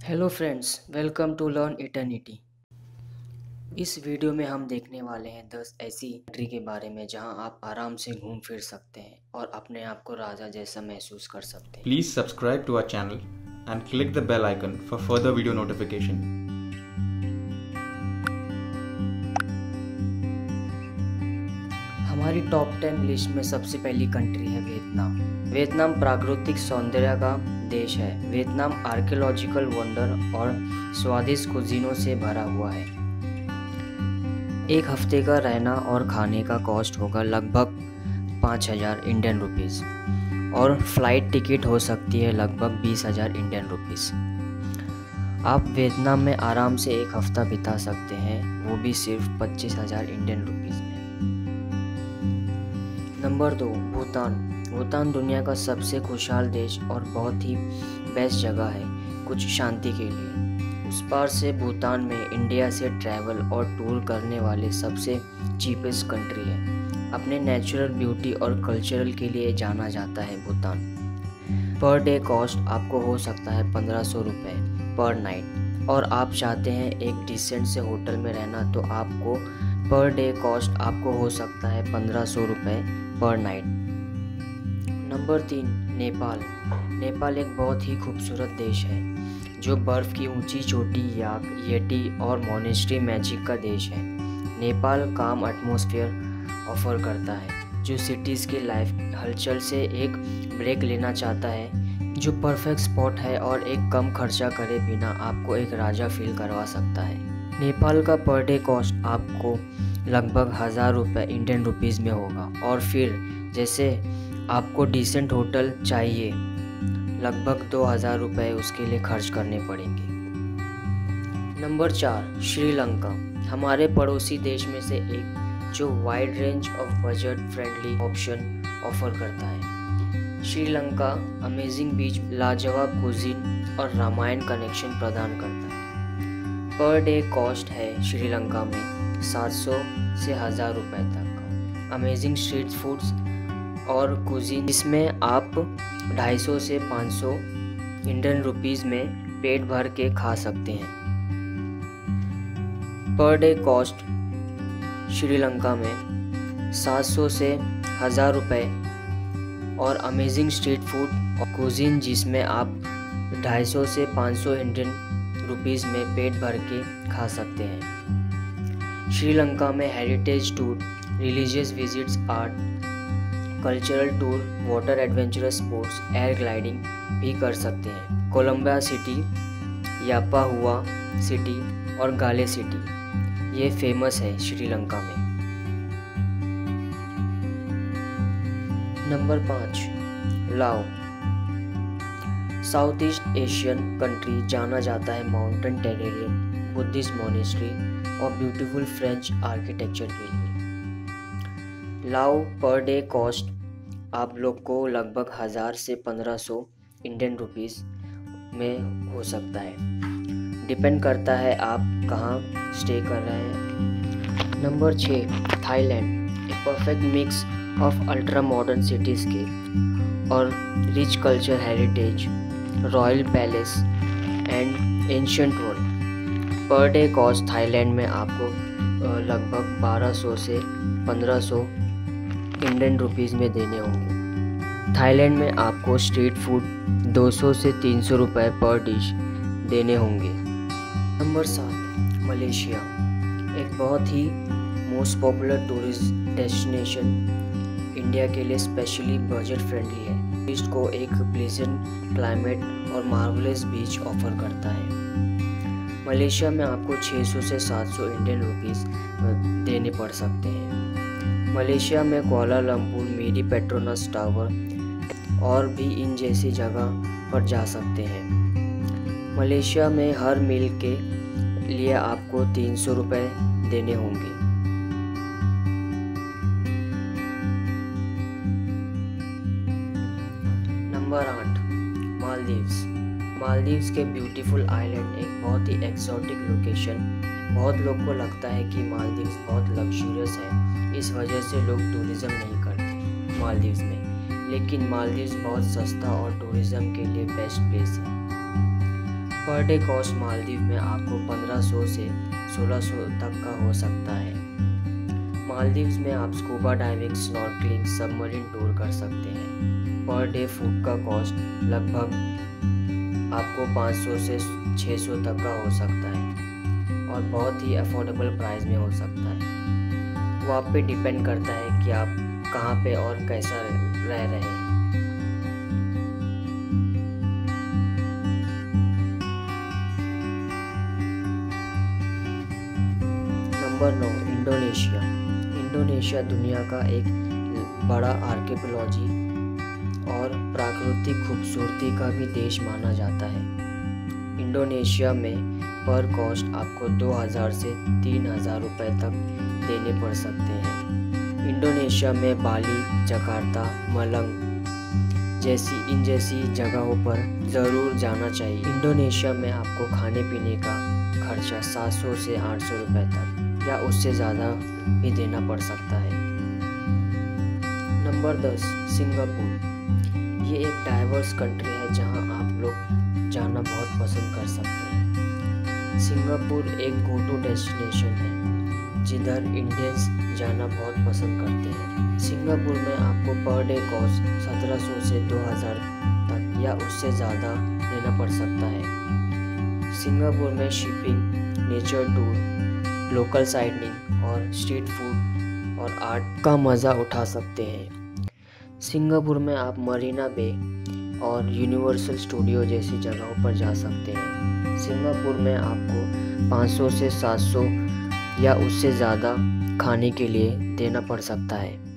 Hello friends, welcome to learn eternity. इस video में हम देखने वाले हैं 10 ऐसी कंट्री के बारे में जहां आप आराम से घूम फिर सकते हैं और अपने आप को राजा जैसा महसूस कर सकते हैं। Please subscribe to our channel and click the bell icon for further video notification. हमारी टॉप 10 लिस्ट में सबसे पहली कंट्री है वियतनाम। वियतनाम प्राकृतिक सौंदर्य का देश है। वियतनाम आर्कियोलॉजिकल वंडर और स्वादिष्ट कुजीनों से भरा हुआ है। एक हफ्ते का रहना और खाने का कॉस्ट होगा लगभग 5,000 इंडियन रुपीज़ और फ्लाइट टिकट हो सकती है लगभग 20,000 इंडियन रुपीज़। आप वियतनाम में आराम से एक हफ्ता बिता सकते हैं, वो भी सिर्फ 25,000 इंडियन रुपीज़ में। नंबर 2, भूटान। भूटान दुनिया का सबसे खुशहाल देश और बहुत ही बेस्ट जगह है कुछ शांति के लिए। उस पार से भूटान में इंडिया से ट्रैवल और टूर करने वाले सबसे चीपेस्ट कंट्री है। अपने नेचुरल ब्यूटी और कल्चरल के लिए जाना जाता है भूटान। पर डे कॉस्ट आपको हो सकता है 1,500 रुपये पर नाइट, और आप चाहते हैं एक डिसेंट से होटल में रहना तो आपको पर डे कॉस्ट आपको हो सकता है 1,500 रुपये पर नाइट। नंबर 3, नेपाल। नेपाल एक बहुत ही खूबसूरत देश है जो बर्फ़ की ऊंची चोटी, याक, येटी और मोनेस्ट्री मैजिक का देश है। नेपाल काम एटमॉस्फेयर ऑफर करता है जो सिटीज़ की लाइफ हलचल से एक ब्रेक लेना चाहता है, जो परफेक्ट स्पॉट है और एक कम खर्चा करे बिना आपको एक राजा फील करवा सकता है। नेपाल का पर डे कॉस्ट आपको लगभग 1,000 रुपये इंडियन रुपीज़ में होगा, और फिर जैसे आपको डिसेंट होटल चाहिए लगभग 2,000 रुपये उसके लिए खर्च करने पड़ेंगे। नंबर 4, श्रीलंका। हमारे पड़ोसी देश में से एक जो wide range of budget friendly option offer करता है। श्रीलंका अमेजिंग बीच, लाजवाब कुजीन और रामायण कनेक्शन प्रदान करता है। पर डे कॉस्ट है श्रीलंका में 700 से 1,000 रुपये तक का। अमेजिंग स्ट्रीट फूड्स और कुजीन जिसमें आप 250 से 500 इंडियन रुपीज़ में पेट भर के खा सकते हैं। पर डे कॉस्ट श्रीलंका में 700 से 1,000 रुपये और अमेजिंग स्ट्रीट फूड और कुजीन जिसमें आप 250 से 500 इंडियन रुपीज़ में पेट भर के खा सकते हैं। श्रीलंका में heritage tour, religious visits, art, cultural tour, water adventurous sports, air gliding भी कर सकते हैं। कोलंबा सिटी, यापा हुआ सिटी और गाले सिटी ये फेमस है श्रीलंका में। नंबर 5, लाओ। साउथ ईस्ट एशियन कंट्री जाना जाता है माउंटेन टेरेरियन, बुद्धिस्ट मोनेस्ट्री और ब्यूटीफुल फ्रेंच आर्किटेक्चर के लिए। लाओ पर डे कॉस्ट आप लोग को लगभग 1,000 से 1,500 इंडियन रुपीज़ में हो सकता है, डिपेंड करता है आप कहाँ स्टे कर रहे हैं। Number 6, Thailand. A perfect mix of ultra modern cityscape और rich culture heritage, royal palace and ancient world. Per day cost Thailand में आपको लगभग 1,200 से 1,500 इंडियन रुपीज़ में देने होंगे। थाईलैंड में आपको स्ट्रीट फूड 200 से 300 रुपये पर डिश देने होंगे। Number 7, Malaysia. एक बहुत ही most popular tourist destination, India के लिए स्पेशली बजट फ्रेंडली है। टूरिस्ट को एक प्लेजेंट क्लाइमेट और मार्वलेस बीच ऑफर करता है। मलेशिया में आपको 600 से 700 इंडियन रुपीज़ देने पड़ सकते हैं। मलेशिया में कुआलालंपुर, मेरी पेट्रोनस टावर और भी इन जैसी जगह पर जा सकते हैं। मलेशिया में हर मील के लिए आपको 300 रुपये देने होंगे। नंबर 8, मालदीव्स। मालदीव्स के ब्यूटीफुल आइलैंड एक बहुत ही एक्सोटिक लोकेशन। बहुत लोग को लगता है कि मालदीव्स बहुत लग्जरियस है, इस वजह से लोग टूरिज़्म नहीं करते मालदीव्स में, लेकिन मालदीव्स बहुत सस्ता और टूरिज़्म के लिए बेस्ट प्लेस है। पर डे कॉस्ट मालदीव में आपको 1500 से 1600 तक का हो सकता है। मालदीव्स में आप scuba diving, snorkelling, submarine tour कर सकते हैं। पर डे फूड का कॉस्ट लगभग आपको 500 से 600 तक का हो सकता है और बहुत ही अफोर्डेबल प्राइस में हो सकता है। वो आप पे डिपेंड करता है कि आप कहाँ पे और कैसा रह रहे हैं। Number 9, Indonesia. इंडोनेशिया दुनिया का एक बड़ा आर्कियोलॉजी और प्राकृतिक खूबसूरती का भी देश माना जाता है। इंडोनेशिया में पर कॉस्ट आपको 2000 से 3000 रुपये तक देने पड़ सकते हैं। इंडोनेशिया में बाली, जकार्ता, मलंग जैसी जगहों पर ज़रूर जाना चाहिए। इंडोनेशिया में आपको खाने पीने का खर्चा 700 से 800 रुपये तक या उससे ज़्यादा भी देना पड़ सकता है। Number 10, Singapore. ये एक डाइवर्स कंट्री है जहां आप लोग जाना बहुत पसंद कर सकते हैं। सिंगापुर एक गो टू डेस्टिनेशन है जिधर इंडियंस जाना बहुत पसंद करते हैं। सिंगापुर में आपको पर डे कॉस्ट 1700 से 2000 तक या उससे ज़्यादा देना पड़ सकता है। सिंगापुर में shopping, nature tour, local sightseeing और स्ट्रीट फूड और आर्ट का मज़ा उठा सकते हैं। सिंगापुर में आप मरीना बे और यूनिवर्सल स्टूडियो जैसी जगहों पर जा सकते हैं। सिंगापुर में आपको 500 से 700 या उससे ज़्यादा खाने के लिए देना पड़ सकता है।